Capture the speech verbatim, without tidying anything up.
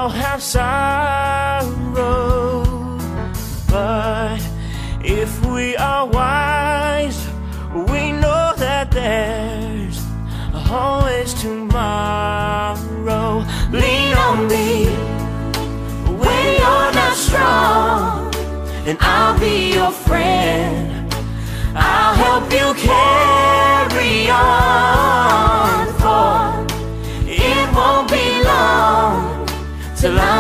all have sorrow, but if we are wise, we know that there's always tomorrow. Lean on me when you're not strong, and I'll be your friend. I'll help you carry on, for it won't be long till I'm